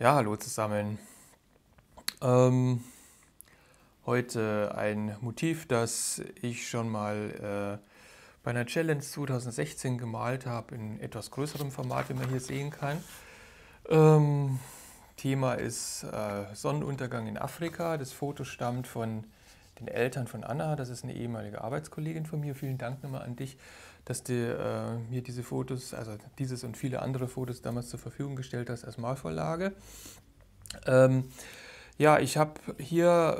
Ja, hallo zusammen. Ähm, Heute ein Motiv, das ich schon mal bei einer Challenge 2016 gemalt habe, in etwas größerem Format, wie man hier sehen kann. Ähm, Thema ist Sonnenuntergang in Afrika. Das Foto stammt von den Eltern von Anna. Das ist eine ehemalige Arbeitskollegin von mir. Vielen Dank nochmal an dich, dass du mir diese Fotos, also dieses und viele andere Fotos damals zur Verfügung gestellt hast als Malvorlage. Ähm, ja, ich habe hier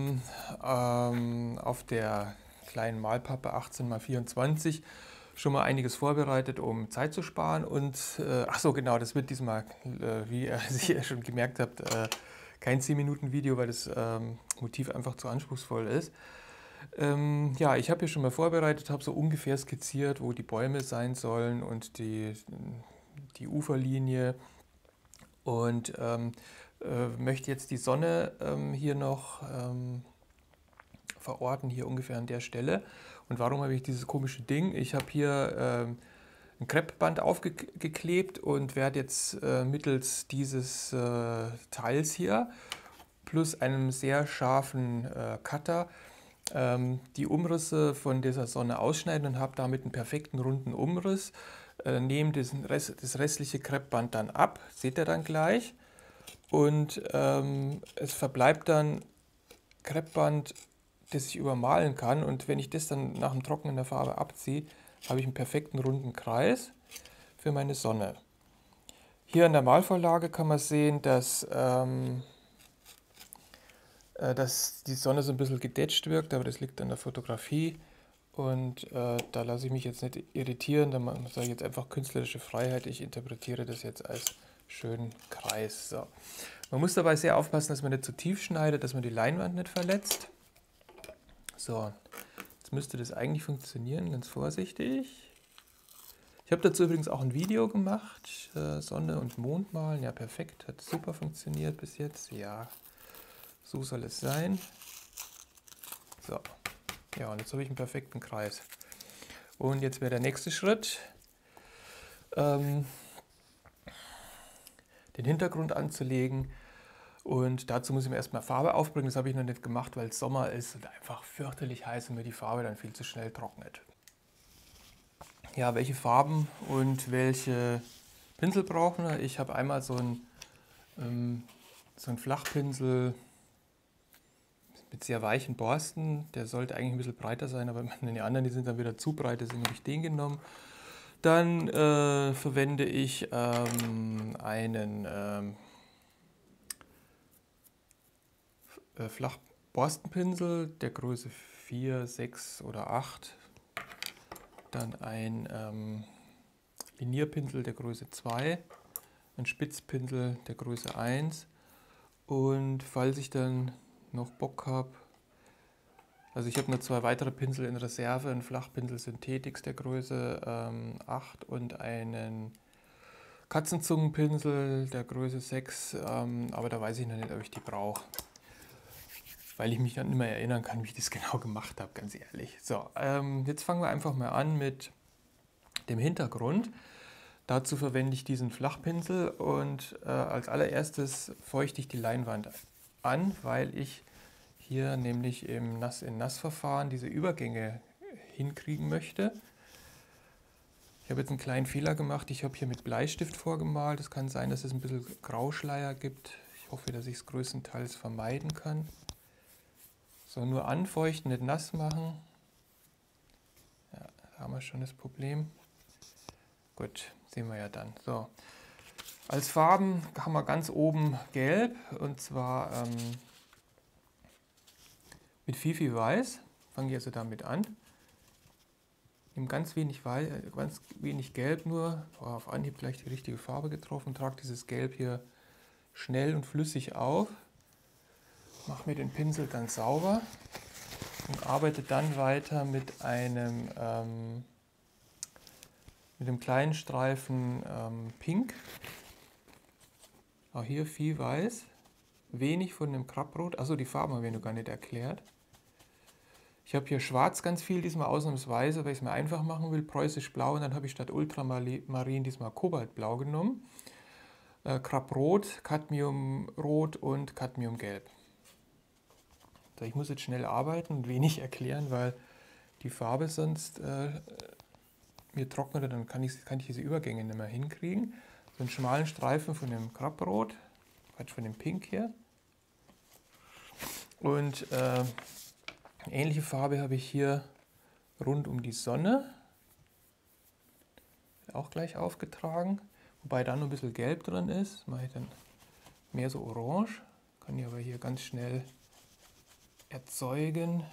auf der kleinen Malpappe 18×24 schon mal einiges vorbereitet, um Zeit zu sparen. Und ach so, genau, das wird diesmal, wie ihr sicher schon gemerkt habt, kein 10-Minuten-Video, weil das Motiv einfach zu anspruchsvoll ist. Ja, ich habe hier schon mal vorbereitet, habe so ungefähr skizziert, wo die Bäume sein sollen und die Uferlinie. Und möchte jetzt die Sonne hier noch verorten, hier ungefähr an der Stelle. Und warum habe ich dieses komische Ding? Ich habe hier ein Kreppband aufgeklebt und werde jetzt mittels dieses Teils hier plus einem sehr scharfen Cutter die Umrisse von dieser Sonne ausschneiden und habe damit einen perfekten runden Umriss. Nehme das restliche Kreppband dann ab, seht ihr dann gleich. Und es verbleibt dann Kreppband, das ich übermalen kann. Und wenn ich das dann nach dem Trocknen der Farbe abziehe, habe ich einen perfekten runden Kreis für meine Sonne. Hier in der Malvorlage kann man sehen, dass die Sonne so ein bisschen gedetscht wirkt, aber das liegt an der Fotografie. Und da lasse ich mich jetzt nicht irritieren, da sage ich jetzt einfach künstlerische Freiheit. Ich interpretiere das jetzt als schönen Kreis. So. Man muss dabei sehr aufpassen, dass man nicht zu tief schneidet, dass man die Leinwand nicht verletzt. So, jetzt müsste das eigentlich funktionieren, ganz vorsichtig. Ich habe dazu übrigens auch ein Video gemacht, Sonne und Mond malen. Ja, perfekt, hat super funktioniert bis jetzt. Ja, so soll es sein. So, ja, und jetzt habe ich einen perfekten Kreis. Und jetzt wäre der nächste Schritt, den Hintergrund anzulegen. Und dazu muss ich mir erstmal Farbe aufbringen. Das habe ich noch nicht gemacht, weil es Sommer ist und einfach fürchterlich heiß und mir die Farbe dann viel zu schnell trocknet. Ja, welche Farben und welche Pinsel brauchen wir? Ich habe einmal so einen Flachpinsel mit sehr weichen Borsten. Der sollte eigentlich ein bisschen breiter sein, aber die anderen, die sind dann wieder zu breit, deswegen habe ich den genommen. Dann verwende ich einen Flachborstenpinsel der Größe 4, 6 oder 8. Dann ein Linierpinsel der Größe 2, ein Spitzpinsel der Größe 1 und falls ich dann noch Bock habe, also ich habe noch 2 weitere Pinsel in Reserve, einen Flachpinsel Synthetix der Größe 8 und einen Katzenzungenpinsel der Größe 6, aber da weiß ich noch nicht, ob ich die brauche, weil ich mich dann nicht mehr erinnern kann, wie ich das genau gemacht habe, ganz ehrlich. So, jetzt fangen wir einfach mal an mit dem Hintergrund. Dazu verwende ich diesen Flachpinsel und als allererstes feuchte ich die Leinwand an, weil ich hier nämlich im Nass-in-Nass-Verfahren diese Übergänge hinkriegen möchte. Ich habe jetzt einen kleinen Fehler gemacht. Ich habe hier mit Bleistift vorgemalt. Es kann sein, dass es ein bisschen Grauschleier gibt. Ich hoffe, dass ich es größtenteils vermeiden kann. So, nur anfeuchten, nicht nass machen. Ja, da haben wir schon das Problem. Gut, sehen wir ja dann. So, als Farben haben wir ganz oben Gelb und zwar mit viel Weiß. Fange ich also damit an. Nehme ganz wenig Gelb nur. Auf Anhieb gleich die richtige Farbe getroffen. Trage dieses Gelb hier schnell und flüssig auf. Mache mir den Pinsel dann sauber und arbeite dann weiter mit einem kleinen Streifen Pink. Auch hier viel Weiß. Wenig von dem Krabbrot. Achso, die Farben habe ich noch gar nicht erklärt. Ich habe hier Schwarz ganz viel, diesmal ausnahmsweise, weil ich es mir einfach machen will. Preußisch Blau und dann habe ich statt Ultramarin diesmal Kobaltblau genommen. Kraprot, Cadmiumrot und Cadmiumgelb. So, ich muss jetzt schnell arbeiten und wenig erklären, weil die Farbe sonst mir trocknet, dann kann ich diese Übergänge nicht mehr hinkriegen. So einen schmalen Streifen von dem Kraprot, von dem Pink hier. Und ähnliche Farbe habe ich hier rund um die Sonne. Auch gleich aufgetragen. Wobei da noch ein bisschen Gelb drin ist. Das mache ich dann mehr so orange. Kann ich aber hier ganz schnell erzeugen.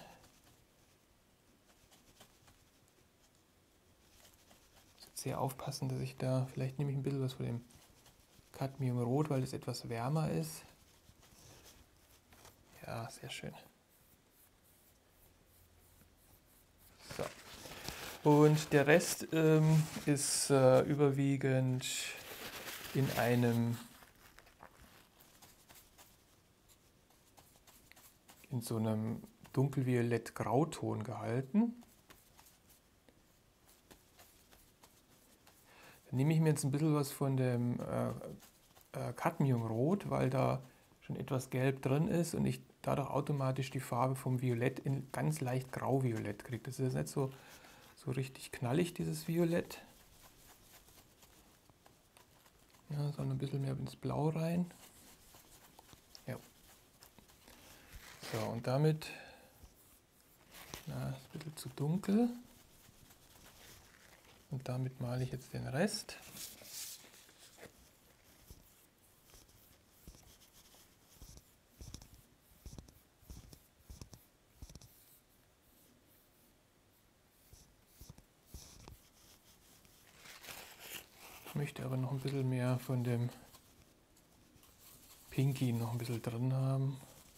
Sehr aufpassen, dass ich da, vielleicht nehme ich ein bisschen was von dem Cadmiumrot, weil es etwas wärmer ist. Ja, sehr schön. So. Und der Rest ist überwiegend in so einem dunkelviolett-grauton gehalten. Dann nehme ich mir jetzt ein bisschen was von dem Cadmiumrot, weil da schon etwas Gelb drin ist und ich dadurch automatisch die Farbe vom Violett in ganz leicht grau-violett kriege. Das ist nicht so richtig knallig, dieses Violett. Ja, sondern ein bisschen mehr ins Blau rein. Ja. So, und damit, ist ein bisschen zu dunkel. Und damit male ich jetzt den Rest. Ich möchte aber noch ein bisschen mehr von dem Pinky noch ein bisschen drin haben.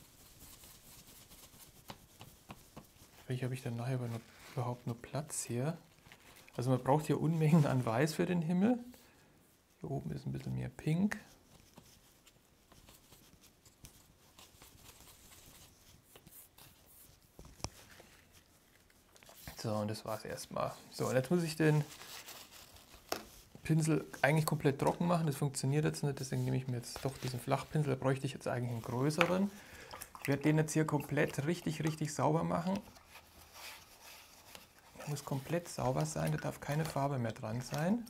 Vielleicht habe ich dann nachher aber überhaupt nur Platz hier. Also man braucht hier Unmengen an Weiß für den Himmel. Hier oben ist ein bisschen mehr Pink. So, und das war es erstmal. So, und jetzt muss ich den Pinsel eigentlich komplett trocken machen. Das funktioniert jetzt nicht, deswegen nehme ich mir jetzt doch diesen Flachpinsel. Da bräuchte ich jetzt eigentlich einen größeren. Ich werde den jetzt hier komplett richtig sauber machen. Der muss komplett sauber sein, da darf keine Farbe mehr dran sein.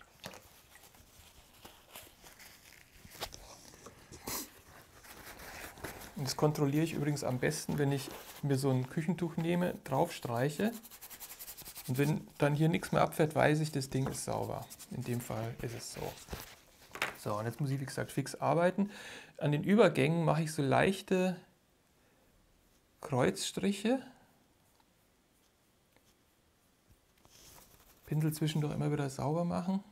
Und das kontrolliere ich übrigens am besten, wenn ich mir so ein Küchentuch nehme, drauf streiche. Und wenn dann hier nichts mehr abfährt, weiß ich, das Ding ist sauber. In dem Fall ist es so. So, und jetzt muss ich, wie gesagt, fix arbeiten. An den Übergängen mache ich so leichte Kreuzstriche. Pinsel zwischendurch immer wieder sauber machen.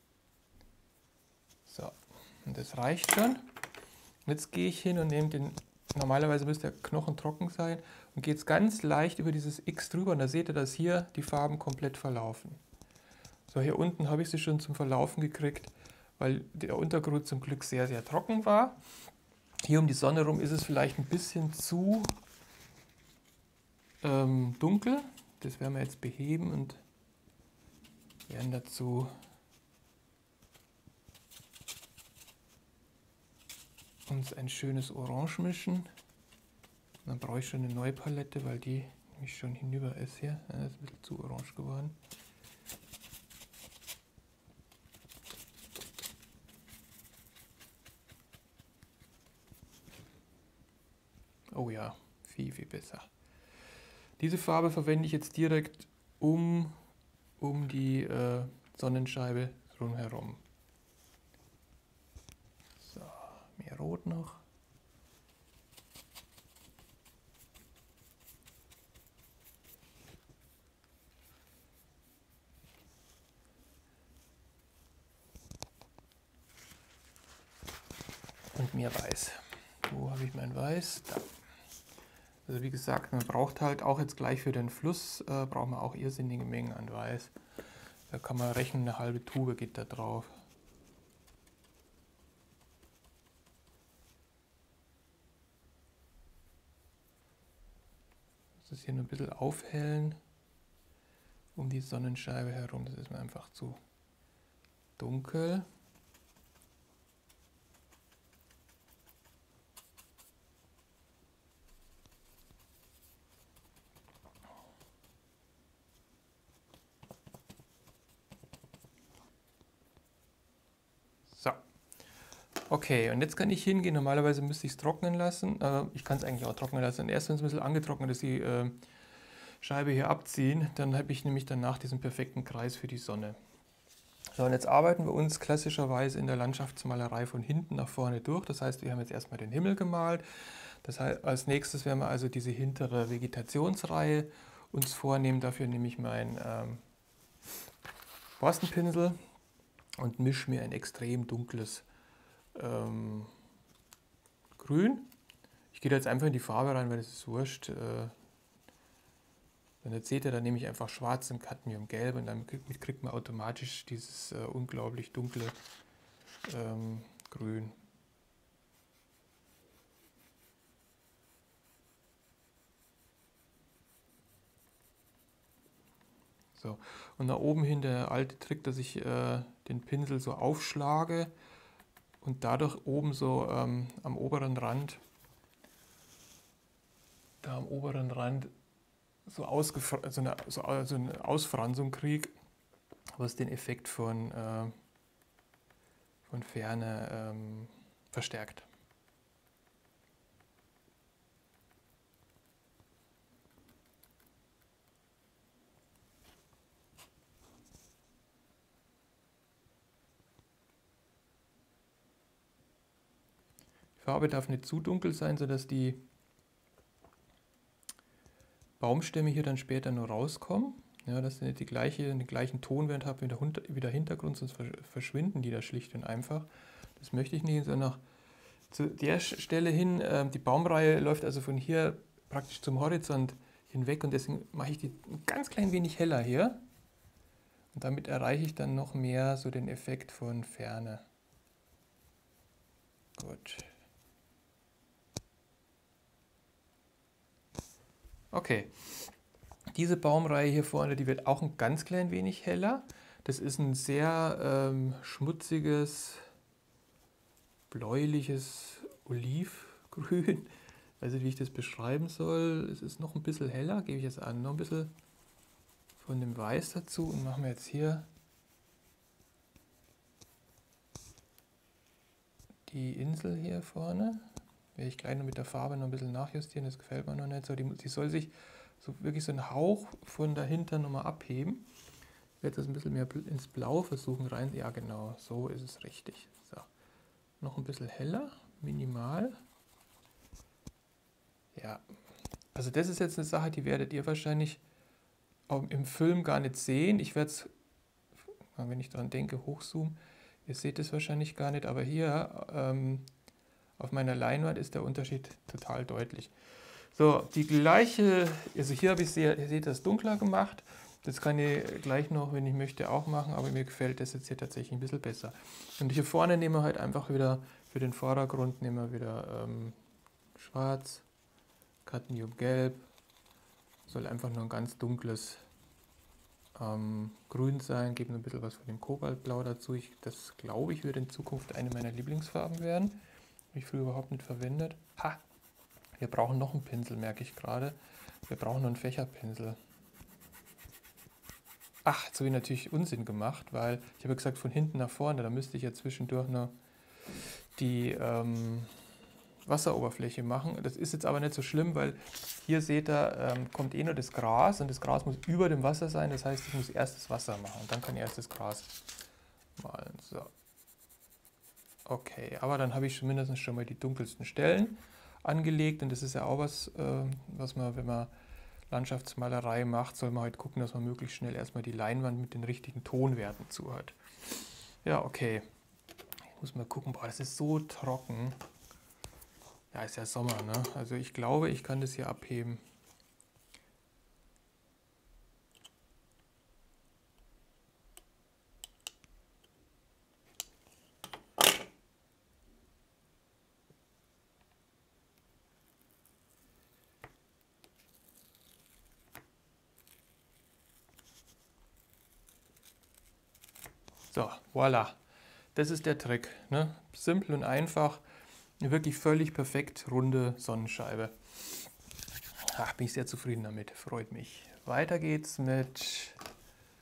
So, und das reicht schon. Jetzt gehe ich hin und nehme den, normalerweise müsste der Knochen trocken sein, und gehe jetzt ganz leicht über dieses X drüber und da seht ihr, dass hier die Farben komplett verlaufen. So, hier unten habe ich sie schon zum Verlaufen gekriegt, weil der Untergrund zum Glück sehr trocken war. Hier um die Sonne rum ist es vielleicht ein bisschen zu dunkel. Das werden wir jetzt beheben und werden dazu uns ein schönes Orange mischen. Dann brauche ich schon eine neue Palette, weil die nämlich schon hinüber ist hier. Das ist ein bisschen zu orange geworden. Oh ja, viel besser. Diese Farbe verwende ich jetzt direkt um die Sonnenscheibe drumherum. So, mehr Rot noch. Und mehr Weiß. Wo habe ich mein Weiß? Da. Also wie gesagt, man braucht halt auch jetzt gleich für den Fluss, braucht man auch irrsinnige Mengen an Weiß. Da kann man rechnen, eine halbe Tube geht da drauf. Das ist hier nur ein bisschen aufhellen um die Sonnenscheibe herum. Das ist mir einfach zu dunkel. Okay, und jetzt kann ich hingehen. Normalerweise müsste ich es trocknen lassen. Ich kann es eigentlich auch trocknen lassen. Und erst wenn es ein bisschen angetrocknet ist, die Scheibe hier abziehen, dann habe ich nämlich danach diesen perfekten Kreis für die Sonne. So, und jetzt arbeiten wir uns klassischerweise in der Landschaftsmalerei von hinten nach vorne durch. Das heißt, wir haben jetzt erstmal den Himmel gemalt. Das heißt, als nächstes werden wir also diese hintere Vegetationsreihe uns vornehmen. Dafür nehme ich meinen Borstenpinsel und mische mir ein extrem dunkles Grün. Ich gehe da jetzt einfach in die Farbe rein, weil das ist wurscht. Und jetzt seht ihr, da nehme ich einfach schwarz und Cadmiumgelb und damit kriegt man automatisch dieses unglaublich dunkle Grün. So, und da oben hin der alte Trick, dass ich den Pinsel so aufschlage und dadurch oben so am oberen Rand, so eine Ausfranzung kriege, was den Effekt von Ferne verstärkt. Die Farbe darf nicht zu dunkel sein, sodass die Baumstämme hier dann später nur rauskommen. Ja, dass ihr nicht den gleichen Tonwert habt wie der Hintergrund, sonst verschwinden die da schlicht und einfach. Das möchte ich nicht, sondern zu der Stelle hin, die Baumreihe läuft also von hier praktisch zum Horizont hinweg und deswegen mache ich die ein ganz klein wenig heller hier. Und damit erreiche ich dann noch mehr so den Effekt von Ferne. Gut. Okay, diese Baumreihe hier vorne, die wird auch ein ganz klein wenig heller. Das ist ein sehr schmutziges, bläuliches Olivgrün. Ich weiß nicht, wie ich das beschreiben soll. Es ist noch ein bisschen heller, gebe ich jetzt an. Noch ein bisschen von dem Weiß dazu und machen wir jetzt hier die Insel hier vorne. Werde ich gleich noch mit der Farbe noch ein bisschen nachjustieren, das gefällt mir noch nicht so. Die soll sich so wirklich so einen Hauch von dahinter nochmal abheben. Ich werde das ein bisschen mehr ins Blau versuchen rein. Ja genau, so ist es richtig. So. Noch ein bisschen heller, minimal. Ja, also das ist jetzt eine Sache, die werdet ihr wahrscheinlich auch im Film gar nicht sehen. Ich werde es, wenn ich daran denke, hochzoomen. Ihr seht es wahrscheinlich gar nicht, aber hier auf meiner Leinwand ist der Unterschied total deutlich. So, die gleiche, also hier habe ich ihr seht das dunkler gemacht. Das kann ich gleich noch, wenn ich möchte, auch machen, aber mir gefällt das jetzt hier tatsächlich ein bisschen besser. Und hier vorne nehmen wir halt einfach wieder, für den Vordergrund nehmen wir wieder schwarz, Cadmiumgelb. Soll einfach nur ein ganz dunkles Grün sein, geben ein bisschen was von dem Kobaltblau dazu. Das glaube ich, wird in Zukunft eine meiner Lieblingsfarben werden. Habe ich früher überhaupt nicht verwendet. Ha! Wir brauchen noch einen Pinsel, merke ich gerade. Wir brauchen noch einen Fächerpinsel. Ach, jetzt habe ich natürlich Unsinn gemacht, weil ich habe gesagt von hinten nach vorne, da müsste ich ja zwischendurch noch die Wasseroberfläche machen. Das ist jetzt aber nicht so schlimm, weil hier seht ihr, kommt eh nur das Gras und das Gras muss über dem Wasser sein. Das heißt, ich muss erst das Wasser machen und dann kann ich erst das Gras malen. So. Okay, aber dann habe ich zumindest schon mal die dunkelsten Stellen angelegt und das ist ja auch was, was man, wenn man Landschaftsmalerei macht, soll man halt gucken, dass man möglichst schnell erstmal die Leinwand mit den richtigen Tonwerten zu hat. Ja, okay. Ich muss mal gucken, boah, das ist so trocken. Ja, ist ja Sommer, ne? Also ich glaube, ich kann das hier abheben. So, voilà. Das ist der Trick. Ne? Simpel und einfach. Eine wirklich völlig perfekt runde Sonnenscheibe. Ach, bin ich sehr zufrieden damit. Freut mich. Weiter geht's mit...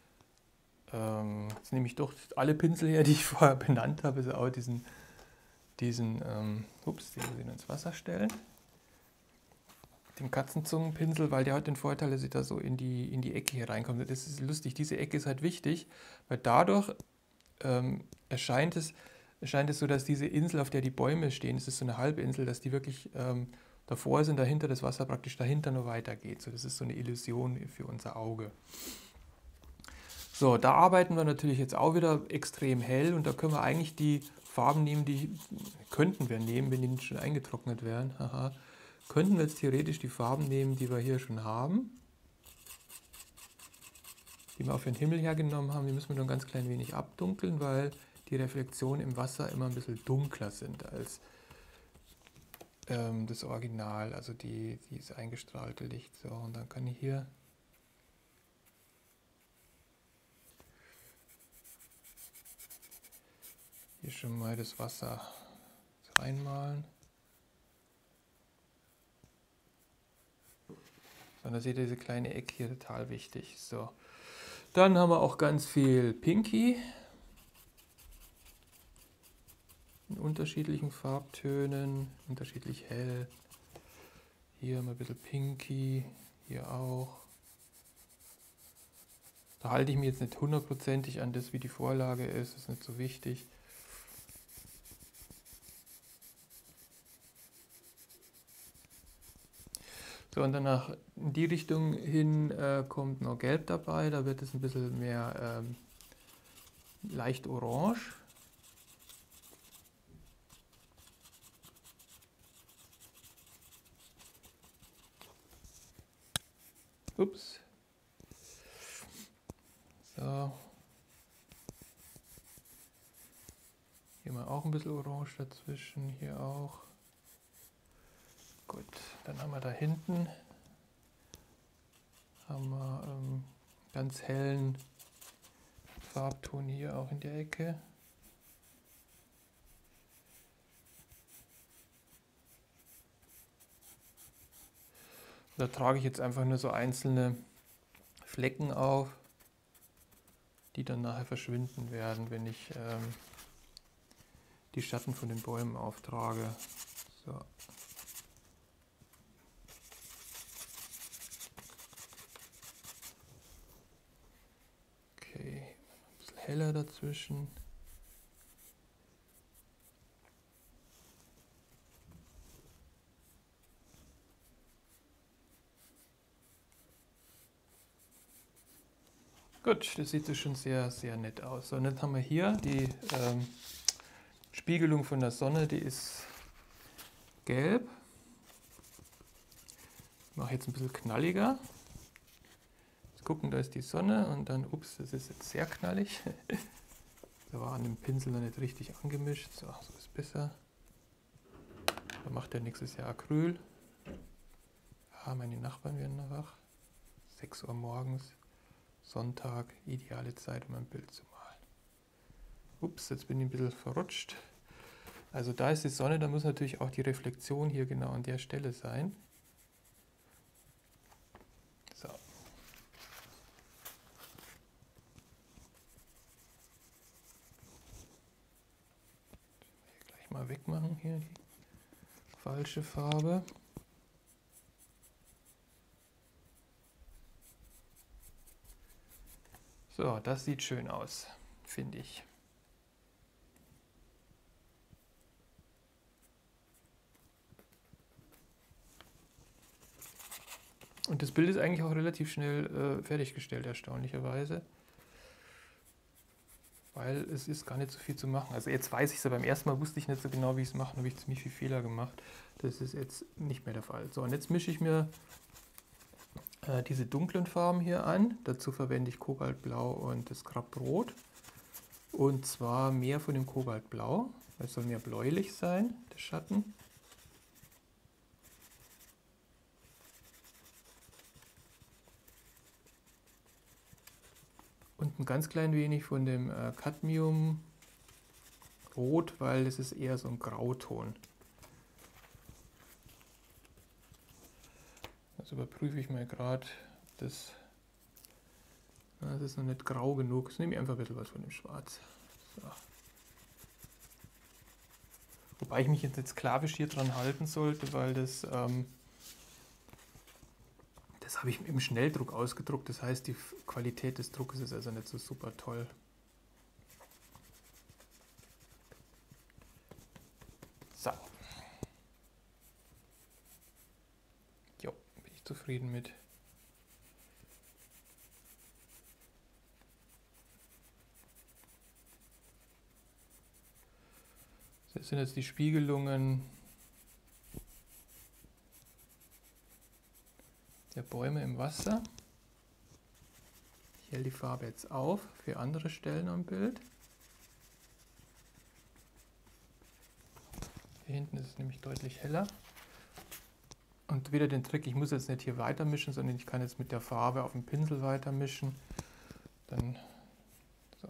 jetzt nehme ich doch alle Pinsel her, die ich vorher benannt habe. Also auch diesen diesen, ups, den muss ich noch ins Wasser stellen, den Katzenzungenpinsel, weil der hat den Vorteil, dass ich da so in die Ecke hier reinkomme. Das ist lustig, diese Ecke ist halt wichtig, weil dadurch erscheint es so, dass diese Insel, auf der die Bäume stehen, das ist so eine halbe Insel, dass die wirklich davor ist und dahinter das Wasser praktisch dahinter nur weitergeht. So, das ist so eine Illusion für unser Auge. So, da arbeiten wir natürlich jetzt auch wieder extrem hell und da können wir eigentlich die Farben nehmen, die könnten wir nehmen, wenn die nicht schon eingetrocknet wären. Haha. Könnten wir jetzt theoretisch die Farben nehmen, die wir hier schon haben, die wir auf den Himmel hergenommen haben. Die müssen wir nur ein ganz klein wenig abdunkeln, weil die Reflexionen im Wasser immer ein bisschen dunkler sind als das Original, also dieses eingestrahlte Licht. So, und dann kann ich hier schon mal das Wasser reinmalen. So, und da seht ihr diese kleine Ecke hier, total wichtig. So, dann haben wir auch ganz viel Pinky in unterschiedlichen Farbtönen, unterschiedlich hell. Hier haben wir ein bisschen Pinky, hier auch. Da halte ich mich jetzt nicht hundertprozentig an das, wie die Vorlage ist, das ist nicht so wichtig. So, und danach in die Richtung hin kommt noch Gelb dabei, da wird es ein bisschen mehr leicht orange. Ups. So. Hier mal auch ein bisschen orange dazwischen, hier auch. Gut, dann haben wir da hinten ganz hellen Farbton hier auch in der Ecke. Da trage ich jetzt einfach nur so einzelne Flecken auf, die dann nachher verschwinden werden, wenn ich die Schatten von den Bäumen auftrage. So. Okay, ein bisschen heller dazwischen. Gut, das sieht so schon sehr, sehr nett aus. So, und jetzt haben wir hier die Spiegelung von der Sonne, die ist gelb. Ich mache jetzt ein bisschen knalliger. Jetzt gucken, da ist die Sonne und dann, ups, das ist jetzt sehr knallig. Da war an dem Pinsel noch nicht richtig angemischt. So, so ist besser. Da macht er nächstes Jahr Acryl. Ah, meine Nachbarn werden noch wach. 6 Uhr morgens, Sonntag, ideale Zeit, um ein Bild zu malen. Ups, jetzt bin ich ein bisschen verrutscht. Also da ist die Sonne, da muss natürlich auch die Reflexion hier genau an der Stelle sein. So. Gleich mal wegmachen hier die falsche Farbe. So, das sieht schön aus, finde ich. Und das Bild ist eigentlich auch relativ schnell fertiggestellt, erstaunlicherweise. Weil es ist gar nicht so viel zu machen. Also jetzt weiß ich es, beim ersten Mal wusste ich nicht so genau, wie ich es mache, habe ich ziemlich viele Fehler gemacht. Das ist jetzt nicht mehr der Fall. So, und jetzt mische ich mir diese dunklen Farben hier an. Dazu verwende ich Kobaltblau und das Scrap-Rot. Und zwar mehr von dem Kobaltblau. Es soll mehr bläulich sein, der Schatten. Und ein ganz klein wenig von dem Cadmium Rot, weil es ist eher so ein Grauton. Also überprüfe ich mal gerade, das ist noch nicht grau genug. Jetzt nehme ich einfach ein bisschen was von dem Schwarz. So. Wobei ich mich jetzt sklavisch hier dran halten sollte, weil das habe ich im Schnelldruck ausgedruckt. Das heißt, die Qualität des Druckes ist also nicht so super toll. So. Jo, bin ich zufrieden mit. Das sind jetzt die Spiegelungen der Bäume im Wasser. Ich helle die Farbe jetzt auf für andere Stellen am Bild. Hier hinten ist es nämlich deutlich heller. Und wieder den Trick, ich muss jetzt nicht hier weiter mischen, sondern ich kann jetzt mit der Farbe auf dem Pinsel weiter mischen. Dann so.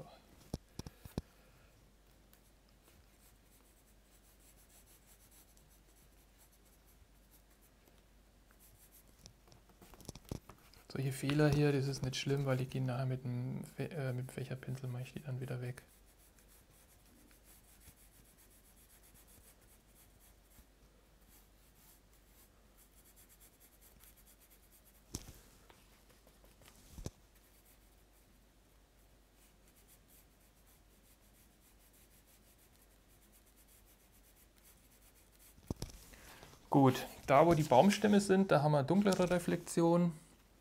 Solche Fehler hier, das ist nicht schlimm, weil ich gehe nachher mit dem Fächerpinsel, mache ich die dann wieder weg. Gut, da wo die Baumstämme sind, da haben wir dunklere Reflexion.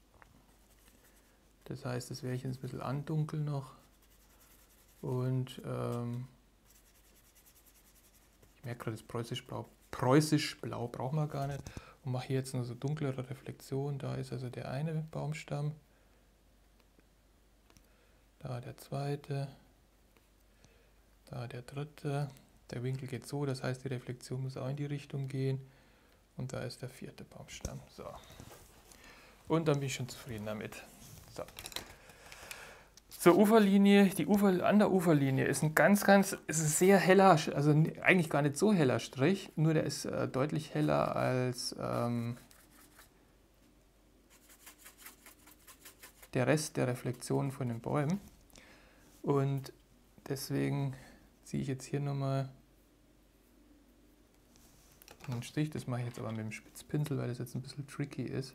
Das heißt, das werde ich jetzt ein bisschen andunkeln noch. Und ich merke gerade, das Preußisch-Blau brauchen wir gar nicht. Und mache hier jetzt nur so dunklere Reflexion. Da ist also der eine Baumstamm. Da der zweite. Da der dritte. Der Winkel geht so, das heißt, die Reflexion muss auch in die Richtung gehen. Und da ist der vierte Baumstamm. So. Und dann bin ich schon zufrieden damit. So. Zur Uferlinie, an der Uferlinie ist ein ist ein sehr heller, also eigentlich gar nicht so heller Strich, nur der ist deutlich heller als der Rest der Reflexionen von den Bäumen. Und deswegen ziehe ich jetzt hier nochmal einen Strich, das mache ich jetzt aber mit dem Spitzpinsel, weil das jetzt ein bisschen tricky ist.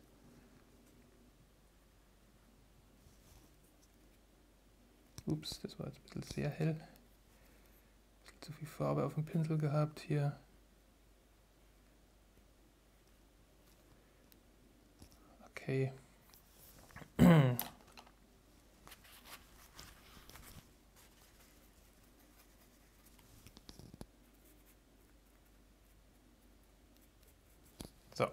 Ups, das war jetzt ein bisschen sehr hell. Ein bisschen zu viel Farbe auf dem Pinsel gehabt hier. Okay. So.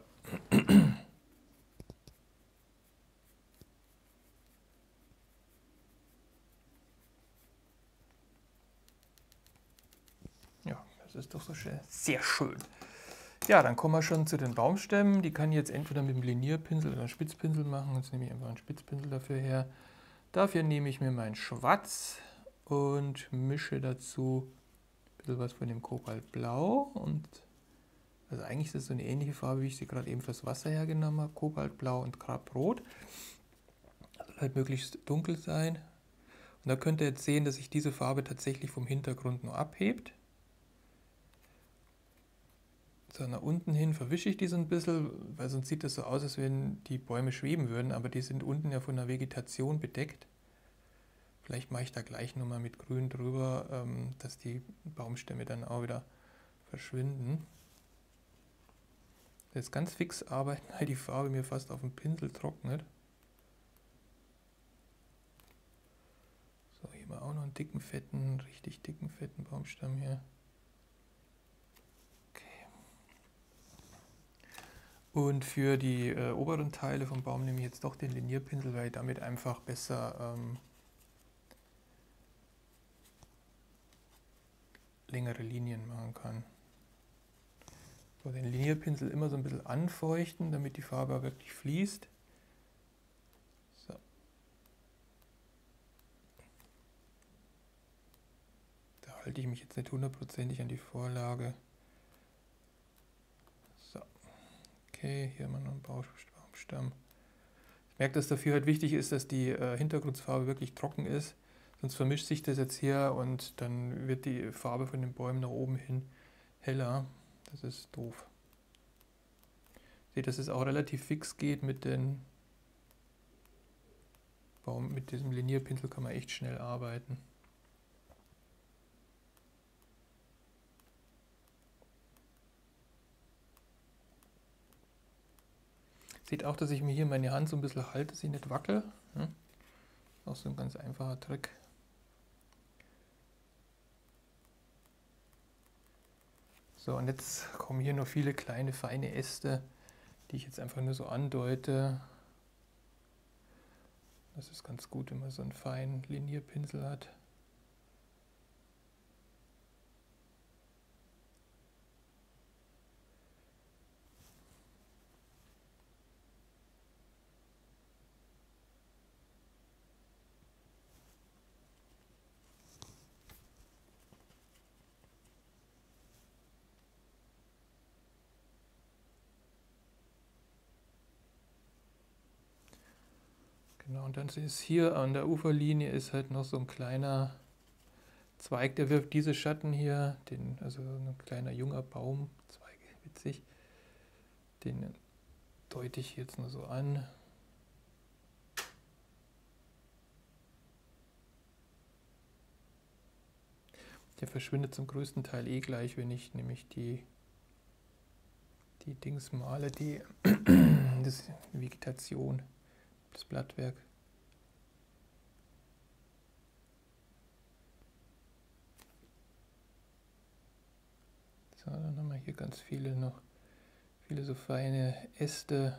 Ja, das ist doch so schön. Sehr schön. Ja, dann kommen wir schon zu den Baumstämmen. Die kann ich jetzt entweder mit dem Linierpinsel oder einem Spitzpinsel machen. Jetzt nehme ich einfach einen Spitzpinsel dafür her. Dafür nehme ich mir meinen Schwarz und mische dazu ein bisschen was von dem Kobaltblau. Und also eigentlich ist das so eine ähnliche Farbe, wie ich sie gerade eben fürs Wasser hergenommen habe. Kobaltblau und Krabrot. Das soll halt möglichst dunkel sein. Und da könnt ihr jetzt sehen, dass sich diese Farbe tatsächlich vom Hintergrund nur abhebt. So, nach unten hin verwische ich die so ein bisschen, weil sonst sieht das so aus, als wenn die Bäume schweben würden, aber die sind unten ja von der Vegetation bedeckt. Vielleicht mache ich da gleich nochmal mit Grün drüber, dass die Baumstämme dann auch wieder verschwinden. Jetzt ganz fix arbeiten, weil die Farbe mir fast auf dem Pinsel trocknet. So, hier mal auch noch einen dicken, fetten, richtig dicken, fetten Baumstamm hier. Und für die oberen Teile vom Baum nehme ich jetzt doch den Linierpinsel, weil ich damit einfach besser längere Linien machen kann. So, den Linierpinsel immer so ein bisschen anfeuchten, damit die Farbe wirklich fließt. So. Da halte ich mich jetzt nicht hundertprozentig an die Vorlage. Okay, hier haben wir noch einen Baumstamm. Ich merke, dass dafür halt wichtig ist, dass die Hintergrundfarbe wirklich trocken ist. Sonst vermischt sich das jetzt hier und dann wird die Farbe von den Bäumen nach oben hin heller. Das ist doof. Seht, dass es auch relativ fix geht mit den mit diesem Linierpinsel kann man echt schnell arbeiten. Seht auch, dass ich mir hier meine Hand so ein bisschen halte, dass sie nicht wackelt. Auch so ein ganz einfacher Trick. So, und jetzt kommen hier noch viele kleine, feine Äste, die ich jetzt einfach nur so andeute. Das ist ganz gut, wenn man so einen feinen Linierpinsel hat. Genau, und dann ist hier an der Uferlinie ist halt noch so ein kleiner Zweig, der wirft diese Schatten hier, also ein kleiner junger Baumzweig, witzig, den deute ich jetzt nur so an. Der verschwindet zum größten Teil eh gleich, wenn ich nämlich die Dings male, das Vegetation, das Blattwerk. So, dann haben wir hier ganz viele so feine Äste.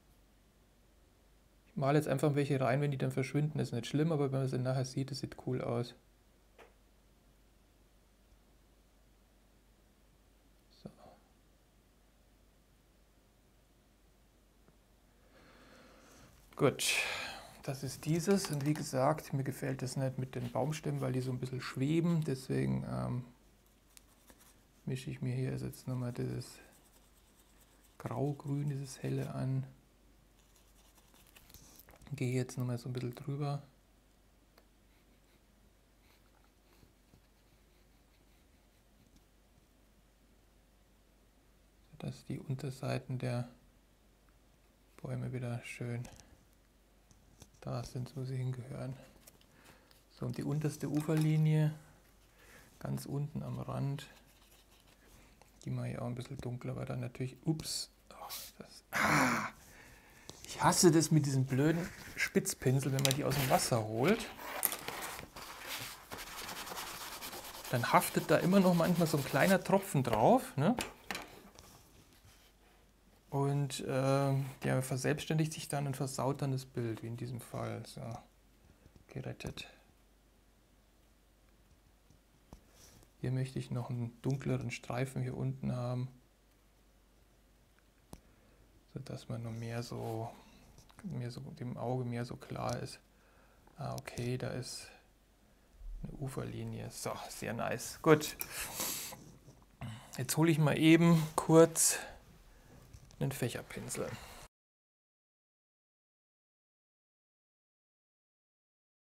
Ich male jetzt einfach welche rein, wenn die dann verschwinden, ist nicht schlimm, aber wenn man sie nachher sieht, das sieht cool aus. So. Gut, das ist dieses und wie gesagt, mir gefällt das nicht mit den Baumstämmen, weil die so ein bisschen schweben, deswegen mische ich mir hier jetzt nochmal dieses Grau-Grün, dieses helle an. Gehe jetzt nochmal so ein bisschen drüber. Dass die Unterseiten der Bäume wieder schön da sind, wo sie hingehören. So, und die unterste Uferlinie, ganz unten am Rand, die mache ich auch ein bisschen dunkler, weil dann natürlich, ups, ich hasse das mit diesen blöden Spitzpinsel, wenn man die aus dem Wasser holt. Dann haftet da immer noch manchmal so ein kleiner Tropfen drauf, ne? Und der verselbstständigt sich dann und versaut dann das Bild, wie in diesem Fall. So, gerettet. Hier möchte ich noch einen dunkleren Streifen hier unten haben, sodass man noch mehr so dem Auge mehr so klar ist. Ah, okay, da ist eine Uferlinie. So, sehr nice. Gut. Jetzt hole ich mal eben kurz einen Fächerpinsel.